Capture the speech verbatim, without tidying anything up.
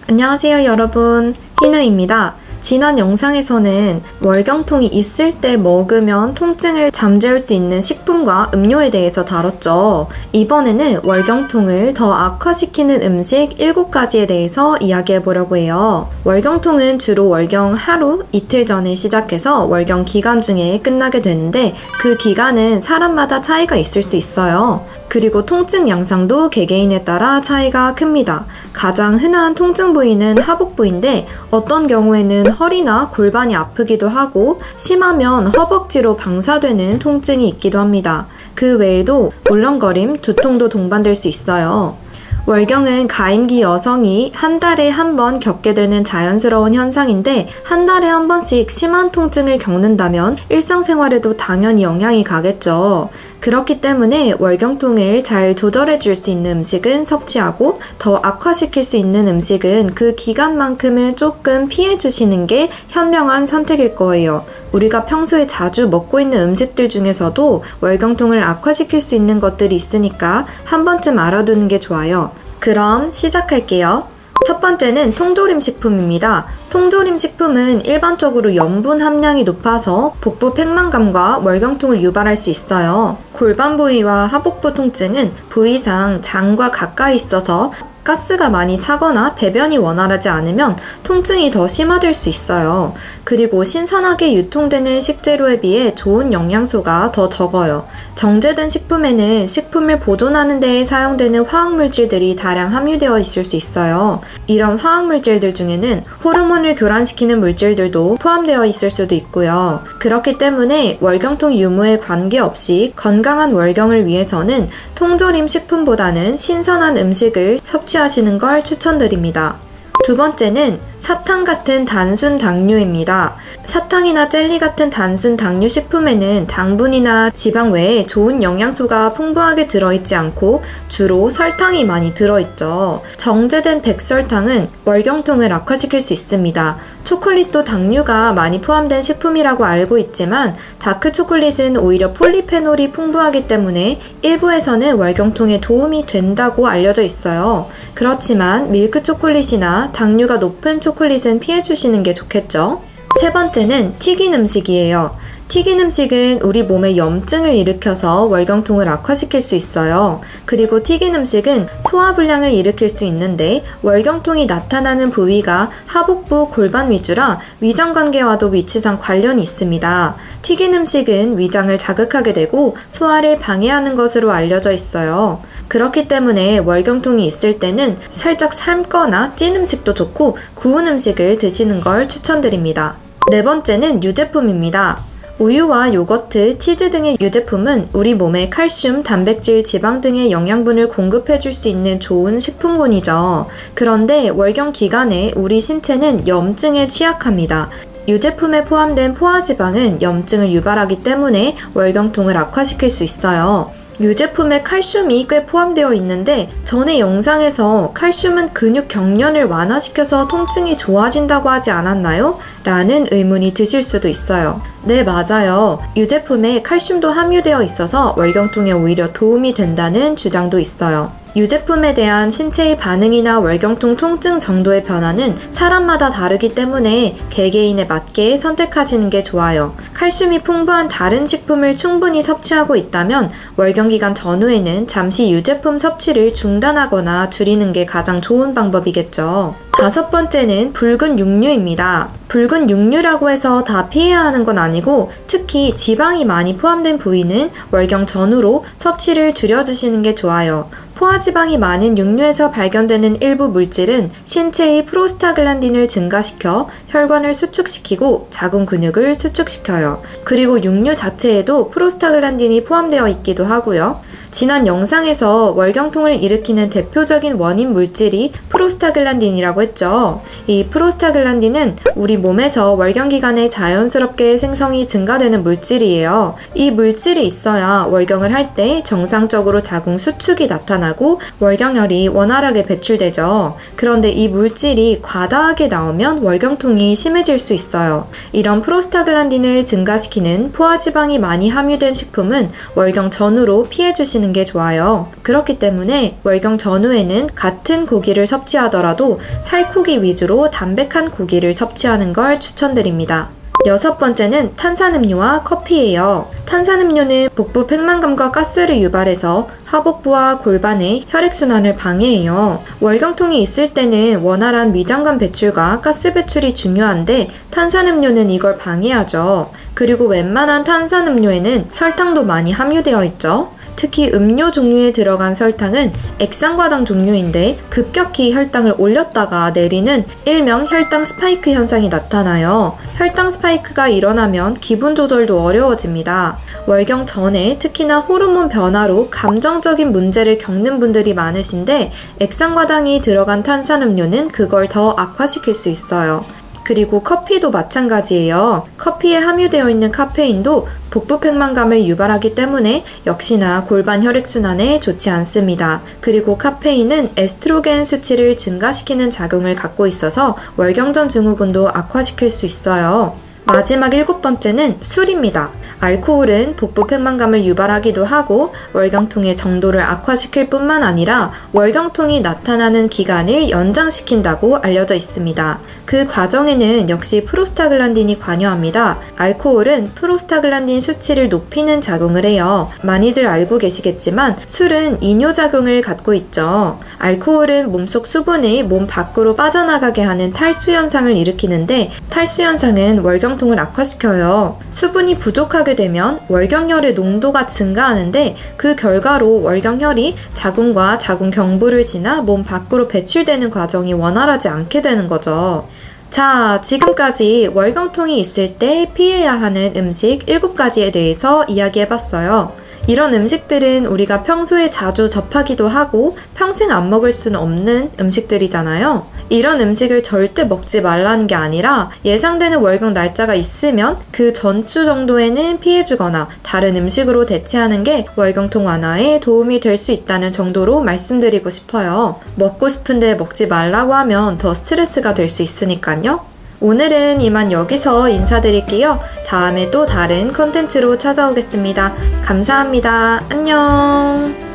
안녕하세요 여러분, 희느입니다. 지난 영상에서는 월경통이 있을 때 먹으면 통증을 잠재울 수 있는 식품과 음료에 대해서 다뤘죠. 이번에는 월경통을 더 악화시키는 음식 일곱 가지에 대해서 이야기해 보려고 해요. 월경통은 주로 월경 하루, 이틀 전에 시작해서 월경 기간 중에 끝나게 되는데 그 기간은 사람마다 차이가 있을 수 있어요. 그리고 통증 양상도 개개인에 따라 차이가 큽니다. 가장 흔한 통증 부위는 하복 부위인데 어떤 경우에는 허리나 골반이 아프기도 하고 심하면 허벅지로 방사되는 통증이 있기도 합니다. 그 외에도 울렁거림, 두통도 동반될 수 있어요. 월경은 가임기 여성이 한 달에 한 번 겪게 되는 자연스러운 현상인데 한 달에 한 번씩 심한 통증을 겪는다면 일상생활에도 당연히 영향이 가겠죠. 그렇기 때문에 월경통을 잘 조절해 줄 수 있는 음식은 섭취하고 더 악화시킬 수 있는 음식은 그 기간만큼은 조금 피해 주시는 게 현명한 선택일 거예요. 우리가 평소에 자주 먹고 있는 음식들 중에서도 월경통을 악화시킬 수 있는 것들이 있으니까 한 번쯤 알아두는 게 좋아요. 그럼 시작할게요. 첫 번째는 통조림 식품입니다. 통조림 식품은 일반적으로 염분 함량이 높아서 복부 팽만감과 월경통을 유발할 수 있어요. 골반 부위와 하복부 통증은 부위상 장과 가까이 있어서 가스가 많이 차거나 배변이 원활하지 않으면 통증이 더 심화될 수 있어요. 그리고 신선하게 유통되는 식재료에 비해 좋은 영양소가 더 적어요. 정제된 식품에는 식품을 보존하는 데에 사용되는 화학물질들이 다량 함유되어 있을 수 있어요. 이런 화학물질들 중에는 호르몬을 교란시키는 물질들도 포함되어 있을 수도 있고요. 그렇기 때문에 월경통 유무에 관계없이 건강한 월경을 위해서는 통조림 식품보다는 신선한 음식을 섭취하시는 걸 추천드립니다. 두 번째는 사탕 같은 단순 당류입니다. 사탕이나 젤리 같은 단순 당류 식품에는 당분이나 지방 외에 좋은 영양소가 풍부하게 들어있지 않고 주로 설탕이 많이 들어있죠. 정제된 백설탕은 월경통을 악화시킬 수 있습니다. 초콜릿도 당류가 많이 포함된 식품이라고 알고 있지만 다크 초콜릿은 오히려 폴리페놀이 풍부하기 때문에 일부에서는 월경통에 도움이 된다고 알려져 있어요. 그렇지만 밀크 초콜릿이나 당류가 높은 초콜릿은 피해주시는 게 좋겠죠. 세 번째는 튀긴 음식이에요. 튀긴 음식은 우리 몸에 염증을 일으켜서 월경통을 악화시킬 수 있어요. 그리고 튀긴 음식은 소화불량을 일으킬 수 있는데 월경통이 나타나는 부위가 하복부, 골반 위주라 위장관계와도 위치상 관련이 있습니다. 튀긴 음식은 위장을 자극하게 되고 소화를 방해하는 것으로 알려져 있어요. 그렇기 때문에 월경통이 있을 때는 살짝 삶거나 찐 음식도 좋고 구운 음식을 드시는 걸 추천드립니다. 네 번째는 유제품입니다. 우유와 요거트, 치즈 등의 유제품은 우리 몸에 칼슘, 단백질, 지방 등의 영양분을 공급해 줄 수 있는 좋은 식품군이죠. 그런데 월경 기간에 우리 신체는 염증에 취약합니다. 유제품에 포함된 포화지방은 염증을 유발하기 때문에 월경통을 악화시킬 수 있어요. 유제품에 칼슘이 꽤 포함되어 있는데 전에 영상에서 칼슘은 근육 경련을 완화시켜서 통증이 좋아진다고 하지 않았나요? 라는 의문이 드실 수도 있어요. 네, 맞아요. 유제품에 칼슘도 함유되어 있어서 월경통에 오히려 도움이 된다는 주장도 있어요. 유제품에 대한 신체의 반응이나 월경통 통증 정도의 변화는 사람마다 다르기 때문에 개개인에 맞게 선택하시는 게 좋아요. 칼슘이 풍부한 다른 식품을 충분히 섭취하고 있다면 월경 기간 전후에는 잠시 유제품 섭취를 중단하거나 줄이는 게 가장 좋은 방법이겠죠. 다섯 번째는 붉은 육류입니다. 붉은 육류라고 해서 다 피해야 하는 건 아니고 특히 지방이 많이 포함된 부위는 월경 전후로 섭취를 줄여주시는 게 좋아요. 포화지방이 많은 육류에서 발견되는 일부 물질은 신체의 프로스타글란딘을 증가시켜 혈관을 수축시키고 자궁 근육을 수축시켜요. 그리고 육류 자체에도 프로스타글란딘이 포함되어 있기도 하고요. 지난 영상에서 월경통을 일으키는 대표적인 원인 물질이 프로스타글란딘이라고 했죠. 이 프로스타글란딘은 우리 몸에서 월경 기간에 자연스럽게 생성이 증가되는 물질이에요. 이 물질이 있어야 월경을 할 때 정상적으로 자궁 수축이 나타나고 월경열이 원활하게 배출되죠. 그런데 이 물질이 과다하게 나오면 월경통이 심해질 수 있어요. 이런 프로스타글란딘을 증가시키는 포화지방이 많이 함유된 식품은 월경 전후로 피해주시는 주시는 게 좋아요. 그렇기 때문에 월경 전후에는 같은 고기를 섭취하더라도 살코기 위주로 담백한 고기를 섭취하는 걸 추천드립니다. 여섯 번째는 탄산음료와 커피예요. 탄산음료는 복부 팽만감과 가스를 유발해서 하복부와 골반의 혈액순환을 방해해요. 월경통이 있을 때는 원활한 위장관 배출과 가스 배출이 중요한데 탄산음료는 이걸 방해하죠. 그리고 웬만한 탄산음료에는 설탕도 많이 함유되어 있죠. 특히 음료 종류에 들어간 설탕은 액상과당 종류인데 급격히 혈당을 올렸다가 내리는 일명 혈당 스파이크 현상이 나타나요. 혈당 스파이크가 일어나면 기분 조절도 어려워집니다. 월경 전에 특히나 호르몬 변화로 감정적인 문제를 겪는 분들이 많으신데 액상과당이 들어간 탄산음료는 그걸 더 악화시킬 수 있어요. 그리고 커피도 마찬가지예요. 커피에 함유되어 있는 카페인도 복부 팽만감을 유발하기 때문에 역시나 골반 혈액순환에 좋지 않습니다. 그리고 카페인은 에스트로겐 수치를 증가시키는 작용을 갖고 있어서 월경전 증후군도 악화시킬 수 있어요. 마지막 일곱 번째는 술입니다. 알코올은 복부 팽만감을 유발하기도 하고 월경통의 정도를 악화시킬 뿐만 아니라 월경통이 나타나는 기간을 연장시킨다고 알려져 있습니다. 그 과정에는 역시 프로스타글란딘이 관여합니다. 알코올은 프로스타글란딘 수치를 높이는 작용을 해요. 많이들 알고 계시겠지만 술은 이뇨작용을 갖고 있죠. 알코올은 몸속 수분을 몸 밖으로 빠져나가게 하는 탈수 현상을 일으키는데 탈수 현상은 월경통을 악화시켜요. 수분이 부족하게 되면 월경혈의 농도가 증가하는데 그 결과로 월경혈이 자궁과 자궁 경부를 지나 몸 밖으로 배출되는 과정이 원활하지 않게 되는 거죠. 자, 지금까지 월경통이 있을 때 피해야 하는 음식 일곱 가지에 대해서 이야기해봤어요. 이런 음식들은 우리가 평소에 자주 접하기도 하고 평생 안 먹을 수는 없는 음식들이잖아요. 이런 음식을 절대 먹지 말라는 게 아니라 예상되는 월경 날짜가 있으면 그 전주 정도에는 피해주거나 다른 음식으로 대체하는 게 월경통 완화에 도움이 될 수 있다는 정도로 말씀드리고 싶어요. 먹고 싶은데 먹지 말라고 하면 더 스트레스가 될 수 있으니까요. 오늘은 이만 여기서 인사드릴게요. 다음에 또 다른 컨텐츠로 찾아오겠습니다. 감사합니다. 안녕.